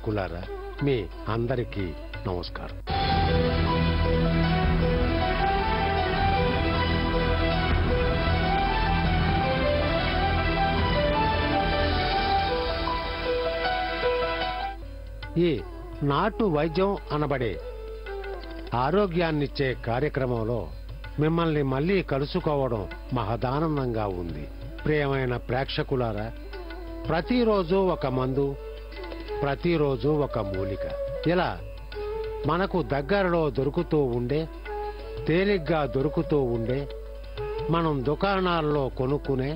ప్రేక్షకులారా, మీ అందరికీ నమస్కారం. ఈ నాటు వైద్యం అనబడే ఆరోగ్యాన్నిచ్చే కార్యక్రమంలో మిమ్మల్ని మళ్లీ కలుసుకోవడం మహదానందంగా ఉంది. ప్రియమైన ప్రేక్షకులారా, ప్రతిరోజు ఒక మందు, ప్రతిరోజు ఒక మూలిక, ఇలా మనకు దగ్గరలో దొరుకుతూ ఉండే, తేలిగ్గా దొరుకుతూ ఉండే, మనం దుకాణాల్లో కొనుక్కునే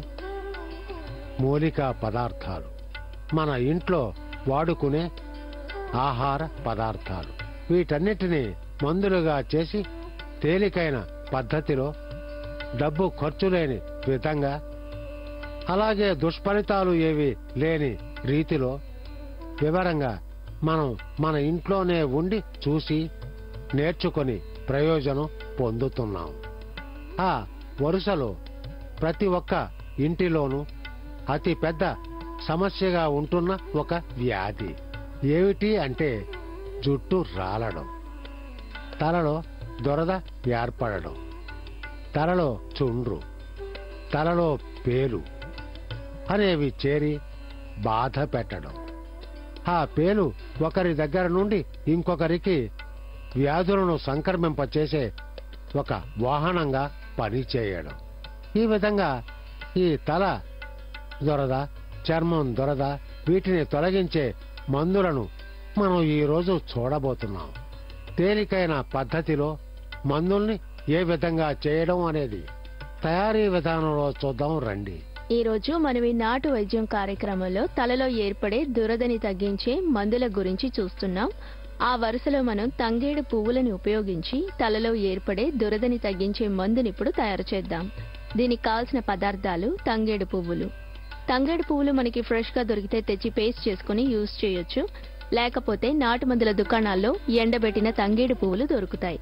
మూలికా పదార్థాలు, మన ఇంట్లో వాడుకునే ఆహార పదార్థాలు, వీటన్నిటినీ మందులుగా చేసి తేలికైన పద్ధతిలో, డబ్బు ఖర్చు లేని విధంగా, అలాగే దుష్ఫలితాలు ఏవి లేని రీతిలో వివరంగా మనం మన ఇంట్లోనే ఉండి చూసి నేర్చుకొని ప్రయోజనం పొందుతున్నాం. ఆ వరుసలో ప్రతి ఒక్క ఇంటిలోనూ అతి పెద్ద సమస్యగా ఉంటున్న ఒక వ్యాధి ఏమిటి అంటే జుట్టు రాలడం, తలలో దురద ఏర్పడడం, తలలో చుండ్రు, తలలో పేలు అనేవి చేరి బాధ పెట్టడం. ఆ పేలు ఒకరి దగ్గర నుండి ఇంకొకరికి వ్యాధులను సంక్రమింపచేసే ఒక వాహనంగా పనిచేయడం. ఈ విధంగా ఈ తల దురద, చర్మం దురద, వీటిని తొలగించే మందులను మనం ఈరోజు చూడబోతున్నాం. తేలికైన పద్ధతిలో మందుల్ని ఏ విధంగా చేయడం అనేది తయారీ విధానంలో చూద్దాం రండి. ఈ రోజు మనం ఈ నాటు వైద్యం కార్యక్రమంలో తలలో ఏర్పడే దురదని తగ్గించే మందుల గురించి చూస్తున్నాం. ఆ వరుసలో మనం తంగేడు పువ్వులను ఉపయోగించి తలలో ఏర్పడే దురదని తగ్గించే మందుని ఇప్పుడు తయారు చేద్దాం. దీనికి కావాల్సిన పదార్థాలు తంగేడు పువ్వులు. తంగేడు పువ్వులు మనకి ఫ్రెష్ గా దొరికితే తెచ్చి పేస్ట్ చేసుకుని యూజ్ చేయొచ్చు. లేకపోతే నాటు మందుల దుకాణాల్లో ఎండబెట్టిన తంగేడు పువ్వులు దొరుకుతాయి.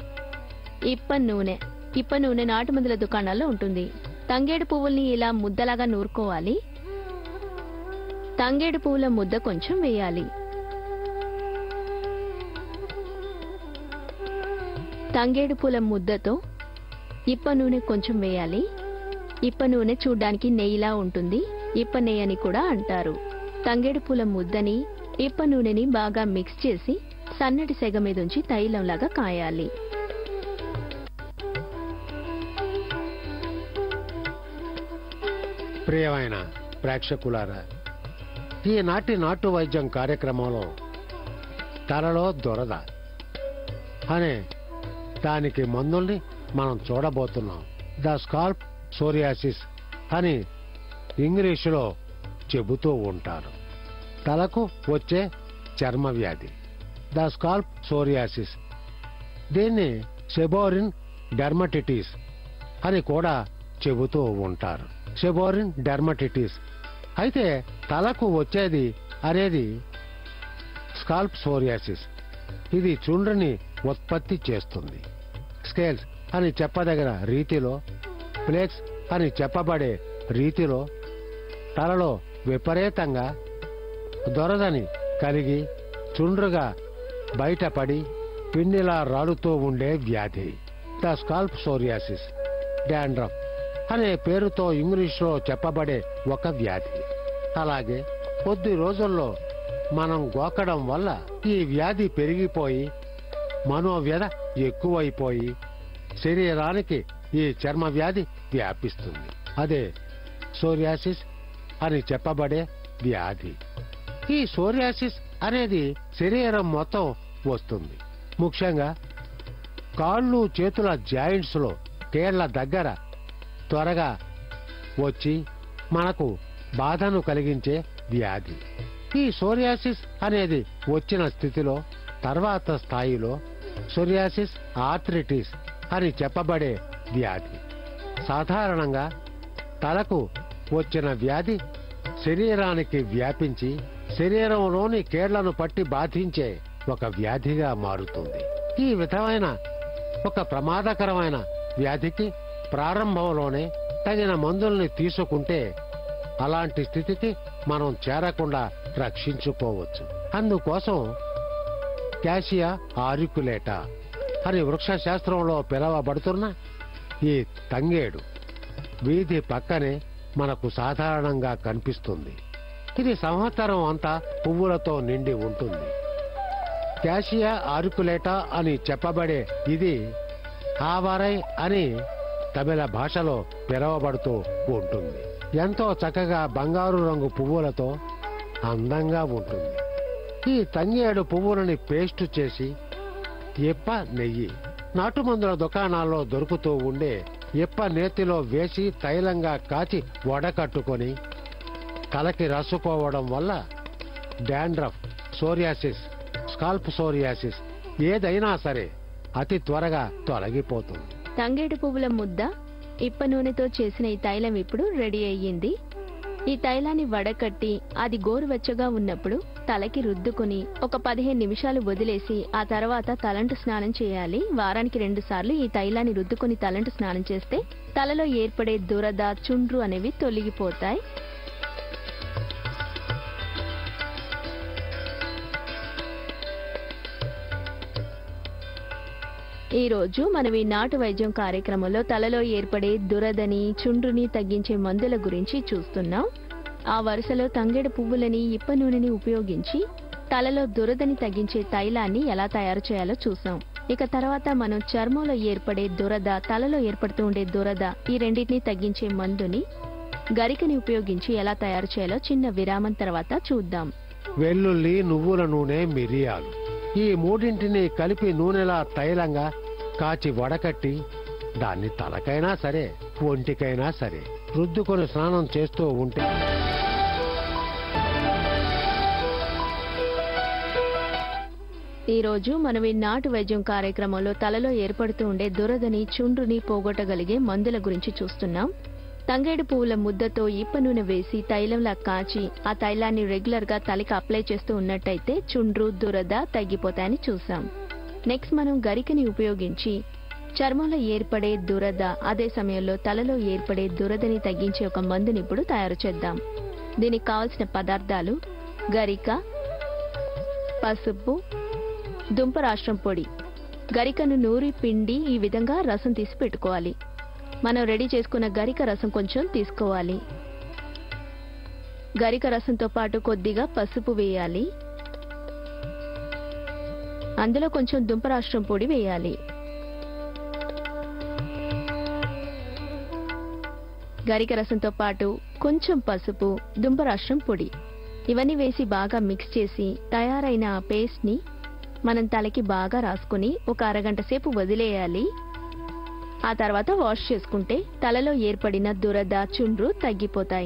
ఇప్ప నూనె నాటు మందుల దుకాణాల్లో ఉంటుంది. తంగేడు పువ్వుల్ని ఇలా ముద్దలాగా నూరుకోవాలి. తంగేడు పువ్వుల ముద్ద కొంచెం వేయాలి. తంగేడు పూల ముద్దతో ఇప్ప నూనె కొంచెం వేయాలి. ఇప్ప నూనె చూడ్డానికి నెయ్యిలా ఉంటుంది. ఇప్ప నెయ్యి అని కూడా అంటారు. తంగేడు పూల ముద్దని, ఇప్ప నూనెని బాగా మిక్స్ చేసి సన్నటి సెగ మీదుంచి తైలంలాగా కాయాలి. ప్రియమైన ప్రేక్షకులారా, ఈనాటి నాటు వైద్యం కార్యక్రమంలో తలలో దురద అనే దానికి మందుల్ని మనం చూడబోతున్నాం. ద స్కాల్ప్ సోరియాసిస్ అని ఇంగ్లీషులో చెబుతూ ఉంటారు. తలకు వచ్చే చర్మ వ్యాధి ద స్కాల్ప్ సోరియాసిస్. దీన్ని సెబోరిన్ డెర్మటిటిస్ అని కూడా చెబుతూ ఉంటారు. సెబోరిన్ డెర్మటిటిస్. అయితే తలకు వచ్చేది అనేది స్కాల్ప్ సోరియాసిస్. ఇది చుండ్రుని ఉత్పత్తి చేస్తుంది. స్కేల్స్ అని చెప్పదగిన రీతిలో, ఫ్లేక్స్ అని చెప్పబడే రీతిలో తలలో విపరీతంగా దొరదని కలిగి చుండ్రుగా బయటపడి పిండిలా రాలుతూ ఉండే వ్యాధి ద స్కాల్ప్ సోరియాసిస్. డాండ్రఫ్ అనే పేరుతో ఇంగ్లీష్లో చెప్పబడే ఒక వ్యాధి. అలాగే కొద్ది రోజుల్లో మనం గోకడం వల్ల ఈ వ్యాధి పెరిగిపోయి మనోవ్యధ ఎక్కువైపోయి శరీరానికి ఈ చర్మ వ్యాధి వ్యాపిస్తుంది. అదే సోరియాసిస్ అని చెప్పబడే వ్యాధి. ఈ సోరియాసిస్ అనేది శరీరం మొత్తం వస్తుంది. ముఖ్యంగా కాళ్ళు చేతుల జాయింట్స్ లో, కేళ్ల దగ్గర త్వరగా వచ్చి మనకు బాధను కలిగించే వ్యాధి. ఈ సోరియాసిస్ అనేది వచ్చిన స్థితిలో తర్వాత స్థాయిలో సోరియాసిస్ ఆర్థరైటిస్ అని చెప్పబడే వ్యాధి. సాధారణంగా తలకు వచ్చిన వ్యాధి శరీరానికి వ్యాపించి శరీరంలోని కేళ్లను పట్టి బాధించే ఒక వ్యాధిగా మారుతుంది. ఈ విధమైన ఒక ప్రమాదకరమైన వ్యాధికి ప్రారంభంలోనే తగిన మందుల్ని తీసుకుంటే అలాంటి స్థితికి మనం చేరకుండా రక్షించుకోవచ్చు. అందుకోసం క్యాసియా ఆరికులేటా అని వృక్ష శాస్త్రంలో పిలవబడుతున్న ఈ తంగేడు వీధి పక్కనే మనకు సాధారణంగా కనిపిస్తుంది. ఇది సంవత్సరం అంతా పువ్వులతో నిండి ఉంటుంది. క్యాసియా ఆరికులేటా అని చెప్పబడే ఇది ఆవరై అని తమిళ భాషలో పిలవబడుతూ ఉంటుంది. ఎంతో చక్కగా బంగారు రంగు పువ్వులతో అందంగా ఉంటుంది. ఈ తంగేడు పువ్వులని పేస్టు చేసి ఇప్ప నెయ్యి నాటుమందుల దుకాణాల్లో దొరుకుతూ ఉండే ఇప్ప నేతిలో వేసి తైలంగా కాచి వడకట్టుకొని తలకి రాసుకోవడం వల్ల డాండ్రఫ్, సోరియాసిస్, స్కాల్ప్ సోరియాసిస్ ఏదైనా సరే అతి త్వరగా తొలగిపోతుంది. తంగేడు పువ్వుల ముద్ద, ఇప్ప నూనెతో చేసిన ఈ తైలం ఇప్పుడు రెడీ అయ్యింది. ఈ తైలాన్ని వడకట్టి అది గోరువెచ్చగా ఉన్నప్పుడు తలకి రుద్దుకుని ఒక 15 నిమిషాలు వదిలేసి ఆ తర్వాత తలంటు స్నానం చేయాలి. వారానికి 2 సార్లు ఈ తైలాన్ని రుద్దుకుని తలంటు స్నానం చేస్తే తలలో ఏర్పడే దురద, చుండ్రు అనేవి తొలగిపోతాయి. ఈ రోజు మనం ఈ నాటు వైద్యం కార్యక్రమంలో తలలో ఏర్పడే దురదని, చుండ్రుని తగ్గించే మందుల గురించి చూస్తున్నాం. ఆ వరుసలో తంగేడు పువ్వులని, ఇప్ప నూనెని ఉపయోగించి తలలో దురదని తగ్గించే తైలాన్ని ఎలా తయారు చేయాలో చూసాం. ఇక తర్వాత మనం చర్మంలో ఏర్పడే దురద, తలలో ఏర్పడుతూ ఉండే దురద ఈ రెండింటిని తగ్గించే మందుని గరికని ఉపయోగించి ఎలా తయారు చేయాలో చిన్న విరామం తర్వాత చూద్దాం. వెల్లుల్లి, నువ్వుల నూనె, మిరియాలు ఈ మూడింటిని కలిపి నూనెలా తైలంగా కాచి వడకట్టి దాన్ని తలకైనా సరే ఒంటికైనా సరే రుద్దుకొని స్నానం చేస్తూ ఉంటే ఈ రోజు మనం ఈ నాటు వైద్యం కార్యక్రమంలో తలలో ఏర్పడుతూ ఉండే దురదని, చుండ్రుని పోగొట్టగలిగే మందుల గురించి చూస్తున్నాం. తంగేడు పువ్వుల ముద్దతో ఇప్ప నూనె వేసి తైలంలా కాచి ఆ తైలాన్ని రెగ్యులర్ గా తలకి అప్లై చేస్తూ ఉన్నట్టయితే చుండ్రు, దురద తగ్గిపోతాయని చూసాం. నెక్స్ట్ మనం గరికని ఉపయోగించి చర్మంలో ఏర్పడే దురద, అదే సమయంలో తలలో ఏర్పడే దురదని తగ్గించే ఒక మందుని ఇప్పుడు తయారు చేద్దాం. దీనికి కావలసిన పదార్థాలు గరిక, పసుపు, దుంపరాష్ట్రం పొడి. గరికను నూరి పిండి ఈ విధంగా రసం తీసి పెట్టుకోవాలి. మనం రెడీ చేసుకున్న గరిక రసం కొంచెం తీసుకోవాలి. గరిక రసంతో పాటు కొద్దిగా పసుపు వేయాలి. అందులో కొంచెం దుంపరాష్ట్రం పొడి వేయాలి. గరిక రసంతో పాటు కొంచెం పసుపు, దుంపరాష్ట్రం పొడి ఇవన్నీ వేసి బాగా మిక్స్ చేసి తయారైన ఆ పేస్ట్ ని మనం తలకి బాగా రాసుకుని ఒక అరగంట సేపు వదిలేయాలి. ఆ తర్వాత వాష్ చేసుకుంటే తలలో ఏర్పడిన దురద, చుండ్రు తగ్గిపోతాయి.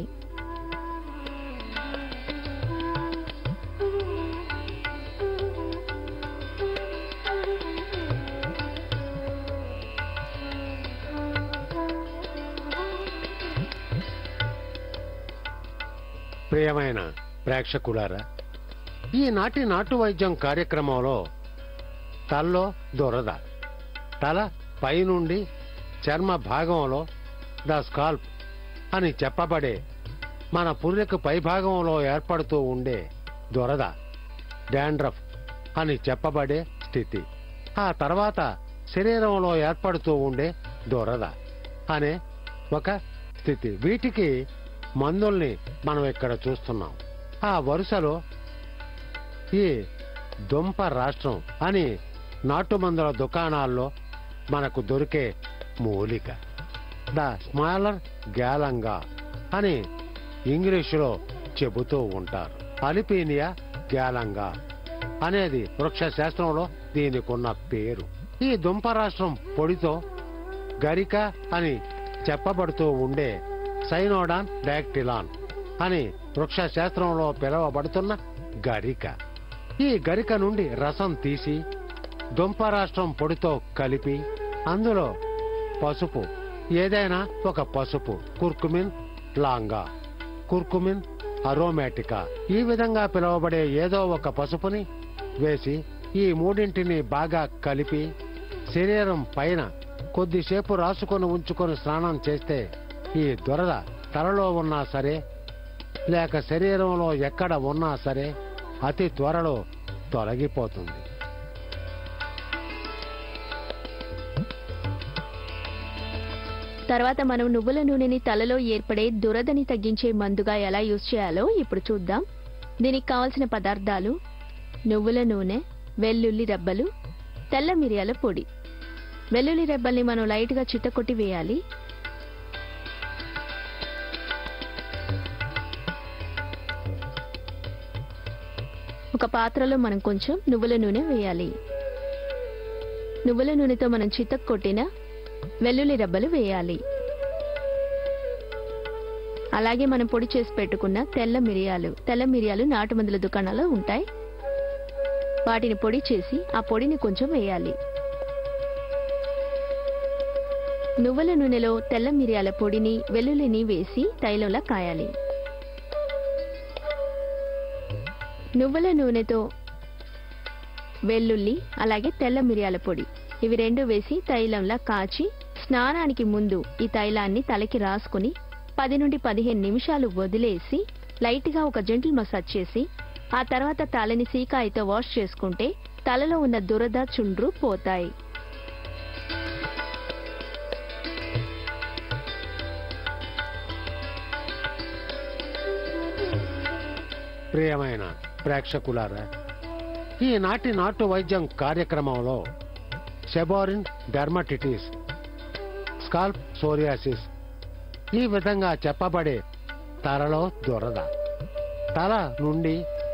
ప్రియమైన ప్రేక్షకులారా, ఈనాటి నాటు వైద్యం కార్యక్రమంలో తలలో దురద, తల పైనుండి చర్మ భాగంలో ద స్కాల్ప్ అని చెప్పబడే మన పుర్రెకు పైభాగంలో ఏర్పడుతూ ఉండే దురద, డాండ్రఫ్ అని చెప్పబడే స్థితి, ఆ తర్వాత శరీరంలో ఏర్పడుతూ ఉండే దురద అనే ఒక స్థితి, వీటికి మందుల్ని మనం ఇక్కడ చూస్తున్నాం. ఆ వరుసలో ఈ దుంప రాష్ట్రం అని నాటు మందుల దుకాణాల్లో మనకు దొరికే మూలిక, ద స్మాలర్ గ్యాలంగా అని ఇంగ్లీషులో చెబుతూ ఉంటారు. అలిపీనియా గ్యాలంగా అనేది వృక్ష శాస్త్రంలో దీనికున్న పేరు. ఈ దుంపరాష్ట్రం పొడితో గరిక అని చెప్పబడుతూ ఉండే సైనోడాన్ డాక్టిలాన్ అని వృక్ష శాస్త్రంలో పిలువబడుతున్న గరిక, ఈ గరిక నుండి రసం తీసి దుంపరాష్ట్రం పొడితో కలిపి అందులో పసుపు, ఏదైనా ఒక పసుపు, కుర్కుమిన్ లాంగా, కుర్కుమిన్ అరోమాటికా ఈ విధంగా పిలువబడే ఏదో ఒక పసుపుని వేసి ఈ మూడింటిని బాగా కలిపి శరీరం పైన కొద్దిసేపు రాసుకొని ఉంచుకొని స్నానం చేస్తే ఈ దురద తలలో ఉన్నా సరే లేక శరీరంలో ఎక్కడ ఉన్నా సరే అతి త్వరలో తొలగిపోతుంది. తర్వాత మనం నువ్వుల నూనెని తలలో ఏర్పడే దురదని తగ్గించే మందుగా ఎలా యూజ్ చేయాలో ఇప్పుడు చూద్దాం. దీనికి కావలసిన పదార్థాలు: నువ్వుల నూనె, వెల్లుల్లి రెబ్బలు, తెల్ల మిరియాల పొడి. వెల్లుల్లి రెబ్బల్ని మనం లైట్గా చితకొట్టి వేయాలి. ఒక పాత్రలో మనం కొంచెం నువ్వుల నూనె వేయాలి. నువ్వుల నూనెతో మనం చితక్కొట్టిన వెల్లుల్లి రెబ్బలు వేయాలి. అలాగే మనం పొడి చేసి పెట్టుకున్న తెల్ల మిరియాలు నాటు మందుల దుకాణాల్లో ఉంటాయి. వాటిని పొడి చేసి ఆ పొడిని కొంచెం వేయాలి. నువ్వుల నూనెలో తెల్ల మిరియాల పొడిని, వెల్లుల్లిని వేసి తైలంలా కాయాలి. నువ్వుల నూనెతో వెల్లుల్లి అలాగే తెల్ల మిరియాల పొడి ఇవి రెండు వేసి తైలంలా కాచి స్నానానికి ముందు ఈ తైలాన్ని తలకి రాసుకుని 10 నుండి 15 నిమిషాలు వదిలేసి లైట్గా ఒక జెంటిల్ మసాజ్ చేసి ఆ తర్వాత తలని సీకాయితో వాష్ చేసుకుంటే తలలో ఉన్న దురద, చుండ్రు పోతాయి. ప్రియమైన ప్రేక్షకులారా, ఈనాటి నాటు వైద్యం కార్యక్రమంలో సెబోరిన్ డెర్మటిటిస్, స్కాల్ప్ సోరియాసిస్ ఈ విధంగా చెప్పబడే తలలో దురద, తల నుండి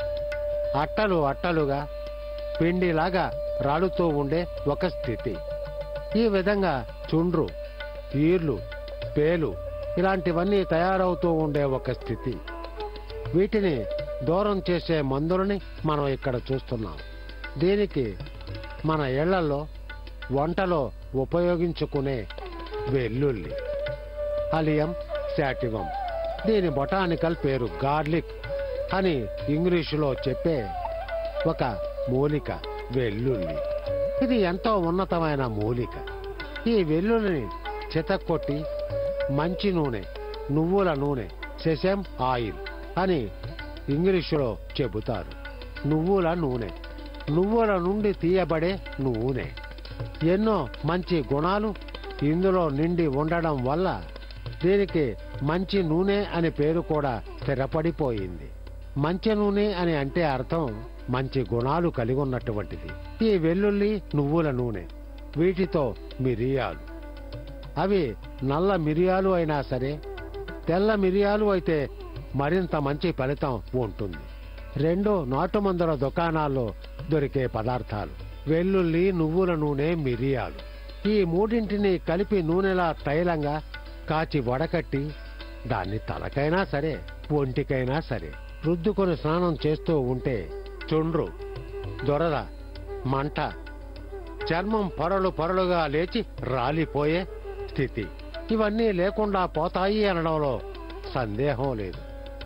అట్టలుగా పిండిలాగా రాలుతూ ఉండే ఒక స్థితి, ఈ విధంగా చుండ్రు, ఈర్లు, పేలు ఇలాంటివన్నీ తయారవుతూ ఉండే ఒక స్థితి. వీటిని దూరం చేసే మందులని మనం ఇక్కడ చూస్తున్నాం. దీనికి మన ఇళ్లలో వంటలో ఉపయోగించుకునే వెల్లుల్లి, అలియం శాటివం, దీని బొటానికల్ పేరు గార్లిక్ అని ఇంగ్లీషులో చెప్పే ఒక మూలిక వెల్లుల్లి. ఇది ఎంతో ఉన్నతమైన మూలిక. ఈ వెల్లుల్లిని చితక్కొట్టి మంచి నూనె, నువ్వుల నూనె, సెసమ్ ఆయిల్ అని ఇంగ్లీషులో చెబుతారు. నువ్వుల నూనె, నువ్వుల నుండి తీయబడే నూనె. ఎన్నో మంచి గుణాలు ఇందులో నిండి ఉండడం వల్ల దీనికి మంచి నూనె అనే పేరు కూడా స్థిరపడిపోయింది. మంచి నూనె అని అంటే అర్థం మంచి గుణాలు కలిగి ఉన్నటువంటిది. ఈ వెల్లుల్లి, నువ్వుల నూనె, వీటితో మిరియాలు, అవి నల్ల మిరియాలు అయినా సరే తెల్ల మిరియాలు అయితే మరింత మంచి ఫలితం ఉంటుంది. రెండు నాటు మందుల దుకాణాల్లో దొరికే పదార్థాలు వెల్లుల్లి, నువ్వుల నూనె, మిరియాలు. ఈ మూడింటిని కలిపి నూనెలా తైలంగా కాచి వడకట్టి దాన్ని తలకైనా సరే ఒంటికైనా సరే రుద్దుకొని స్నానం చేస్తూ ఉంటే చుండ్రు, దొరద, మంట, చర్మం పొరలుగా లేచి రాలిపోయే స్థితి ఇవన్నీ లేకుండా పోతాయి అనడంలో సందేహం లేదు.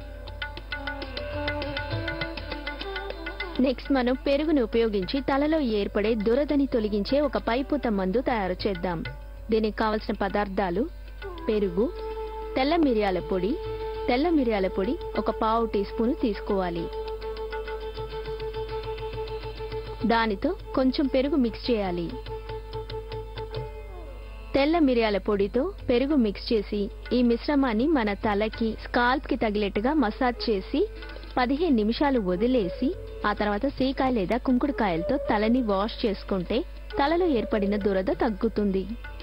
నెక్స్ట్ మనం పెరుగును ఉపయోగించి తలలో ఏర్పడే దురదని తొలగించే ఒక పైపూత మందు తయారు చేద్దాం. దీనికి కావలసిన పదార్థాలు: పెరుగు, తెల్ల మిరియాల పొడి ఒక 1/2 టీ స్పూన్ తీసుకోవాలి. దానితో కొంచెం పెరుగు మిక్స్ చేయాలి. తెల్ల మిరియాల పొడితో పెరుగు మిక్స్ చేసి ఈ మిశ్రమాన్ని మన తలకి, స్కాల్ప్ కి తగిలేట్టుగా మసాజ్ చేసి 15 నిమిషాలు వదిలేసి ఆ తర్వాత సీకాయ లేదా కుంకుడుకాయలతో తలని వాష్ చేసుకుంటే తలలో ఏర్పడిన దురద తగ్గుతుంది.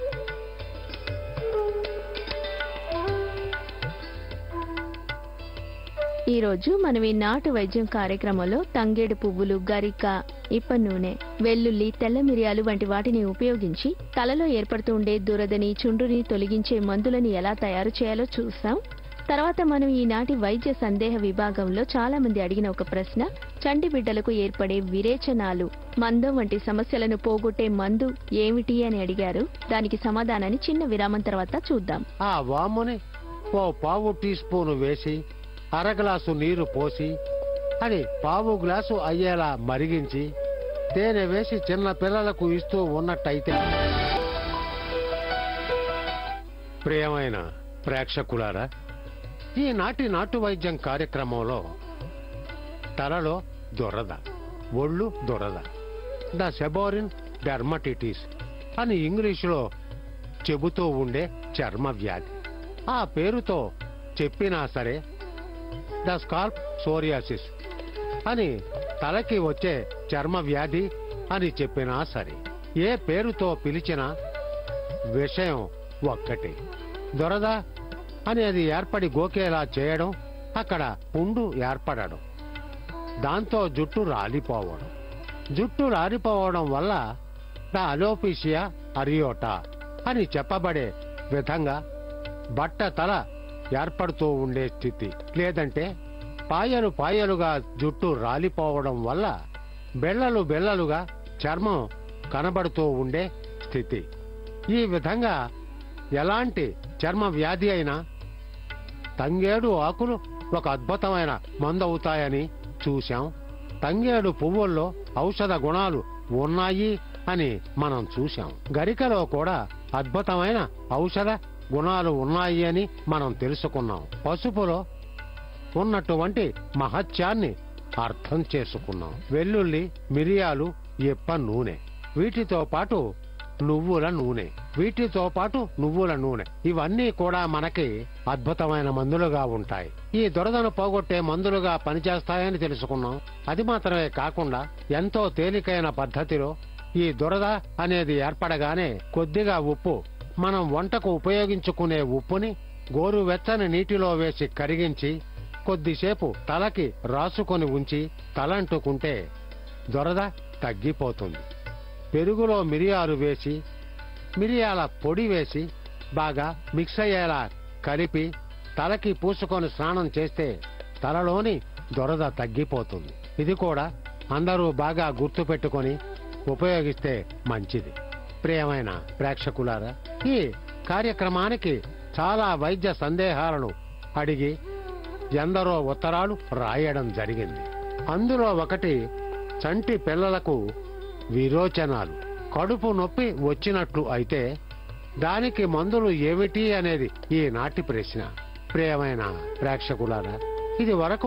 ఈరోజు మనం ఈ నాటు వైద్యం కార్యక్రమంలో తంగేడు పువ్వులు, గరిక, ఇప్ప నూనె, వెల్లుల్లి, తెల్ల మిరియాలు వంటి వాటిని ఉపయోగించి తలలో ఏర్పడుతూ ఉండే దురదని, చుండ్రుని తొలగించే మందులని ఎలా తయారు చేయాలో చూసాం. తర్వాత మనం ఈనాటి వైద్య సందేహ విభాగంలో చాలా మంది అడిగిన ఒక ప్రశ్న: చంటి బిడ్డలకు ఏర్పడే విరేచనాలు, మందం వంటి సమస్యలను పోగొట్టే మందు ఏమిటి అని అడిగారు. దానికి సమాధానాన్ని చిన్న విరామం తర్వాత చూద్దాం. ఆ వాముని 1/4 టీ స్పూన్ వేసి అరగ్లాసు నీరు పోసి అది 1/4 గ్లాసు అయ్యేలా మరిగించి తేనె వేసి చిన్న పిల్లలకు ఇస్తూ ఉన్నట్టయితే. ప్రియమైన ప్రేక్షకులారా, ఈనాటి నాటు వైద్యం కార్యక్రమంలో తలలో దురద, ఒళ్ళు దురద. ద సెబోరిన్ డెర్మటిటిస్ అని ఇంగ్లీషులో చెబుతూ ఉండే చర్మ వ్యాధి. ఆ పేరుతో చెప్పినా సరే ద స్కాల్ప్ సోరియాసిస్ అని తలకి వచ్చే చర్మ వ్యాధి అని చెప్పినా సరే, ఏ పేరుతో పిలిచినా విషయం ఒక్కటే. దురద అనేది ఏర్పడి గోకేలా చేయడం, అక్కడ పుండు ఏర్పడడం, దాంతో జుట్టు రాలిపోవడం. జుట్టు రాలిపోవడం వల్ల ద అలోపీషియా అరియోటా అని చెప్పబడే విధంగా బట్ట తల ఏర్పడుతూ ఉండే స్థితి, లేదంటే పాయలు పాయలుగా జుట్టు రాలిపోవడం వల్ల బెళ్ళలు బెళ్ళలుగా చర్మం కనబడుతూ ఉండే స్థితి. ఈ విధంగా ఎలాంటి చర్మ వ్యాధి అయినా తంగేడు ఆకులు ఒక అద్భుతమైన మందవుతాయని చూశాం. తంగేడు పువ్వుల్లో ఔషధ గుణాలు ఉన్నాయి అని మనం చూశాం. గరికలో కూడా అద్భుతమైన ఔషధ గుణాలు ఉన్నాయి అని మనం తెలుసుకున్నాం. పసుపులో ఉన్నటువంటి మహత్యాన్ని అర్థం చేసుకున్నాం. వెల్లుల్లి, మిరియాలు, ఇప్ప నూనె, వీటితో పాటు నువ్వుల నూనె, ఇవన్నీ కూడా మనకి అద్భుతమైన మందులుగా ఉంటాయి. ఈ దురదను పోగొట్టే మందులుగా పనిచేస్తాయని తెలుసుకున్నాం. అది మాత్రమే కాకుండా ఎంతో తేలికైన పద్ధతిలో ఈ దురద అనేది ఏర్పడగానే కొద్దిగా ఉప్పు, మనం వంటకు ఉపయోగించుకునే ఉప్పుని గోరువెచ్చని నీటిలో వేసి కరిగించి కొద్దిసేపు తలకి రాసుకొని ఉంచి తలంటుకుంటే దురద తగ్గిపోతుంది. పెరుగులో మిరియాలు వేసి, మిరియాల పొడి వేసి బాగా మిక్స్ అయ్యేలా కలిపి తలకి పూసుకొని స్నానం చేస్తే తలలోని దురద తగ్గిపోతుంది. ఇది కూడా అందరూ బాగా గుర్తుపెట్టుకొని ఉపయోగిస్తే మంచిది. ప్రియమైన ప్రేక్షకులారా, ఈ కార్యక్రమానికి చాలా వైద్య సందేహాలను అడిగి ఎందరో ఉత్తరాలు రాయడం జరిగింది. అందులో ఒకటి, చంటి పిల్లలకు విరోచనాలు, కడుపు నొప్పి వచ్చినట్లు అయితే దానికి మందులు ఏమిటి అనేది ఈనాటి ప్రశ్న. ప్రియమైన ప్రేక్షకులారా, ఇది వరకు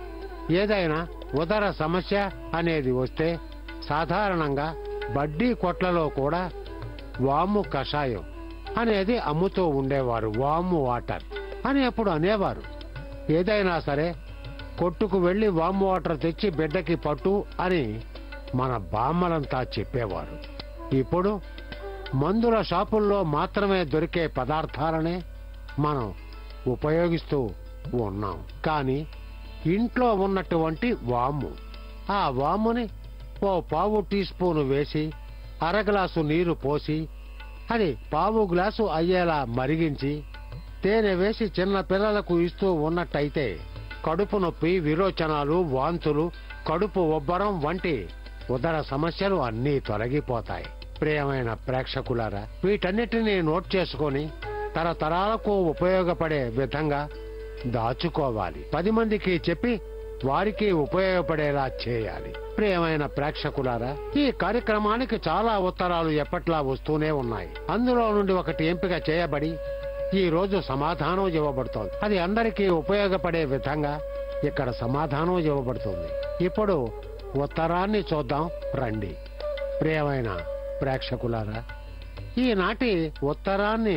ఏదైనా ఉదర సమస్య అనేది వస్తే సాధారణంగా బడ్డీ కొట్లలో కూడా వాము కషాయం అనేది అమ్ముతూ ఉండేవారు. వాము వాటర్ అని అప్పుడు అనేవారు. ఏదైనా సరే కొట్టుకు వెళ్లి వాము వాటర్ తెచ్చి బిడ్డకి పట్టు అని మన బామ్మలంతా చెప్పేవారు. ఇప్పుడు మందుల షాపుల్లో మాత్రమే దొరికే పదార్థాలనే మనం ఉపయోగిస్తూ ఉన్నాం. కానీ ఇంట్లో ఉన్నటువంటి వాము, ఆ వాముని ఓ పావు టీ స్పూను వేసి అర గ్లాసు నీరు పోసి అది పావు గ్లాసు అయ్యేలా మరిగించి తేనె వేసి చిన్న పిల్లలకు ఇస్తూ ఉన్నట్టయితే కడుపు నొప్పి, విరోచనాలు, వాంతులు, కడుపు ఉబ్బరం వంటి ఉదర సమస్యలు అన్నీ తొలగిపోతాయి. ప్రియమైన ప్రేక్షకులారా, వీటన్నిటినీ నోట్ చేసుకొని తరతరాలకు ఉపయోగపడే విధంగా దాచుకోవాలి. 10 మందికి చెప్పి వారికి ఉపయోగపడేలా చేయాలి. ప్రియమైన ప్రేక్షకులారా, ఈ కార్యక్రమానికి చాలా ఉత్తరాలు ఎప్పట్లా వస్తూనే ఉన్నాయి. అందులో నుండి ఒకటి ఎంపిక చేయబడి ఈ రోజు సమాధానం ఇవ్వబడుతోంది. అది అందరికీ ఉపయోగపడే విధంగా ఇక్కడ సమాధానం ఇవ్వబడుతుంది. ఇప్పుడు ఉత్తరాన్ని చూద్దాం రండి. ప్రియమైన ప్రేక్షకులారా, ఈనాటి ఉత్తరాన్ని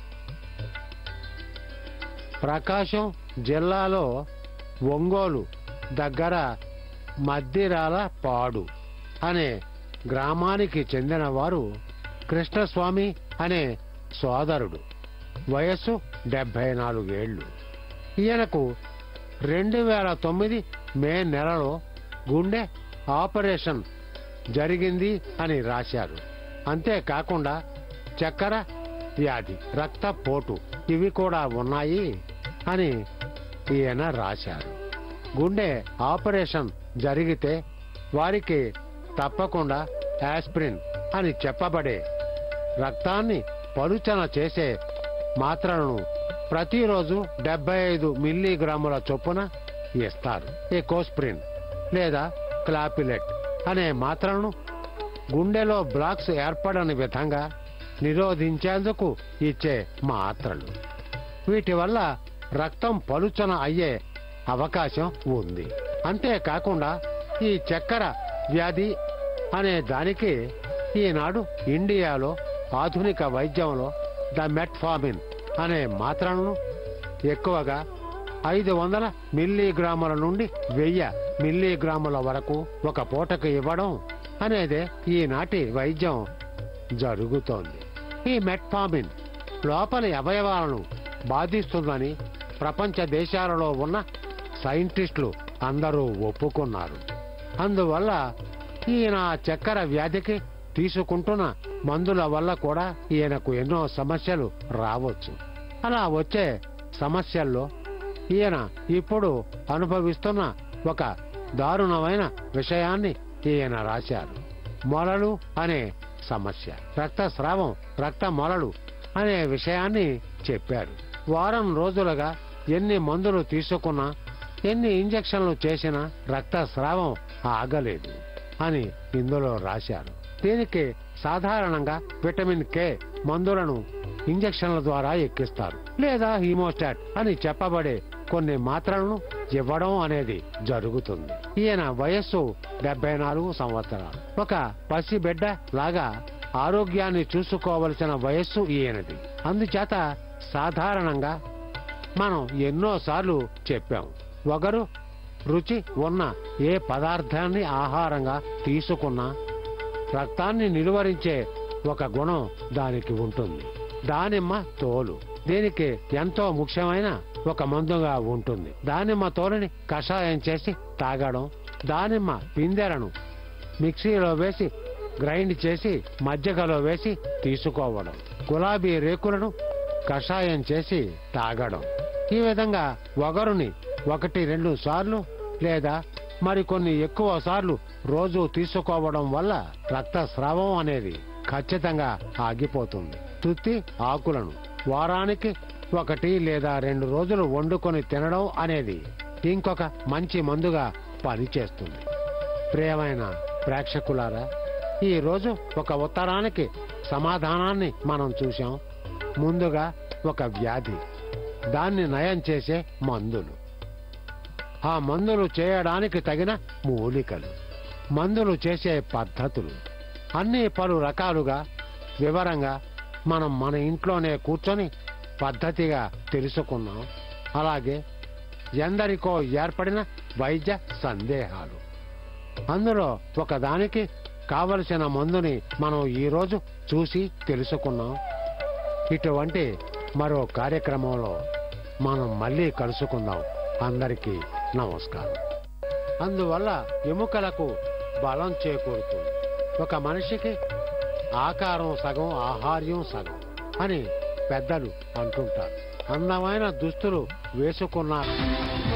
ప్రకాశం జిల్లాలో ఒంగోలు దగ్గర మద్దిరాల పాడు అనే గ్రామానికి చెందిన వారు కృష్ణస్వామి అనే సోదరుడు. వయస్సు 74 ఏళ్లు. ఈయనకు 2009 మే నెలలో గుండె ఆపరేషన్ జరిగింది అని రాశారు. అంతేకాకుండా చక్కెర వ్యాధి, రక్తపోటు ఇవి కూడా ఉన్నాయి అని ఈయన రాశారు. గుండె ఆపరేషన్ జరిగితే వారికి తప్పకుండా ఆస్పిరిన్ అని చెప్పబడే రక్తాన్ని పలుచన చేసే మాత్రలను ప్రతిరోజు 75 మిల్లీగ్రాముల చొప్పున ఇస్తారు. ఎకోస్ప్రిన్ లేదా క్లాపిలెట్ అనే మాత్రలను గుండెలో బ్లాక్స్ ఏర్పడని విధంగా నిరోధించేందుకు ఇచ్చే మాత్రలు. వీటి వల్ల రక్తం పలుచన అయ్యే అవకాశం ఉంది. అంతేకాకుండా ఈ చక్కెర వ్యాధి అనే దానికి ఈనాడు ఇండియాలో ఆధునిక వైద్యంలో ద మెట్ఫార్మిన్ అనే మాత్రలను ఎక్కువగా 500 మిల్లీగ్రాముల నుండి 1000 మిల్లీగ్రాముల వరకు ఒక పూటకు ఇవ్వడం అనేదే ఈనాటి వైద్యం జరుగుతోంది. ఈ మెట్ఫార్మిన్ లోపలి అవయవాలను బాధిస్తుందని ప్రపంచ దేశాలలో ఉన్న సైంటిస్టులు అందరూ ఒప్పుకున్నారు. అందువల్ల ఈయన చక్కెర వ్యాధికి తీసుకుంటున్న మందుల వల్ల కూడా ఈయనకు ఎన్నో సమస్యలు రావచ్చు. అలా వచ్చే సమస్యల్లో ఈయన ఇప్పుడు అనుభవిస్తున్న ఒక దారుణమైన విషయాన్ని ఈయన రాశారు. మొలలు అనే సమస్య, రక్తస్రావం, రక్త మొలలు అనే విషయాన్ని చెప్పారు. వారం రోజులుగా ఎన్ని మందులు తీసుకున్నా, ఎన్ని ఇంజెక్షన్లు చేసినా రక్తస్రావం ఆగలేదు అని ఇందులో రాశారు. దీనికి సాధారణంగా విటమిన్ కే మందులను ఇంజెక్షన్ల ద్వారా ఎక్కిస్తారు, లేదా హీమోస్టాట్ అని చెప్పబడే కొన్ని మాత్రలను ఇవ్వడం అనేది జరుగుతుంది. ఈయన వయస్సు 74 సంవత్సరాలు. ఒక పసిబిడ్డ లాగా ఆరోగ్యాన్ని చూసుకోవలసిన వయస్సు ఈయనది. అందుచేత సాధారణంగా మనం ఎన్నోసార్లు చెప్పాం, ఒకరు రుచి ఉన్న ఏ పదార్థాన్ని ఆహారంగా తీసుకున్నా రక్తాన్ని నిలువరించే ఒక గుణం దానికి ఉంటుంది. దానిమ్మ తోలు దీనికి ఎంతో ముఖ్యమైన ఒక మందుగా ఉంటుంది. దానిమ్మ తోలుని కషాయం చేసి తాగడం, దానిమ్మ పిందెలను మిక్సీలో వేసి గ్రైండ్ చేసి మజ్జిగలో వేసి తీసుకోవడం, గులాబీ రేకులను కషాయం చేసి తాగడం, ఈ విధంగా ఒగరుని 1-2 సార్లు లేదా మరికొన్ని ఎక్కువ సార్లు రోజు తీసుకోవడం వల్ల రక్తస్రావం అనేది ఖచ్చితంగా ఆగిపోతుంది. తుత్తి ఆకులను వారానికి 1 లేదా 2 రోజులు వండుకొని తినడం అనేది ఇంకొక మంచి మందుగా పనిచేస్తుంది. ప్రియమైన ప్రేక్షకులారా, ఈ రోజు ఒక ఉత్తరానికి సమాధానాన్ని మనం చూశాం. ముందుగా ఒక వ్యాధి, దాన్ని నయం చేసే మందులు, ఆ మందులు చేయడానికి తగిన మూలికలు, మందులు చేసే పద్ధతులు అన్నీ పలు రకాలుగా వివరంగా మనం మన ఇంట్లోనే కూర్చొని పద్ధతిగా తెలుసుకున్నాం. అలాగే ఎందరికో ఏర్పడిన వైద్య సందేహాలు, అందులో ఒకదానికి కావలసిన మందుని మనం ఈరోజు చూసి తెలుసుకున్నాం. ఇటువంటి మరో కార్యక్రమంలో మనం మళ్ళీ కలుసుకుందాం. అందరికీ నమస్కారం. అందువల్ల ఎముకలకు బలం చేకూరుతుంది. ఒక మనిషికి ఆకారం సగం, ఆహార్యం సగం అని పెద్దలు అంటుంటారు. అందమైన దుస్తులు వేసుకున్నారు.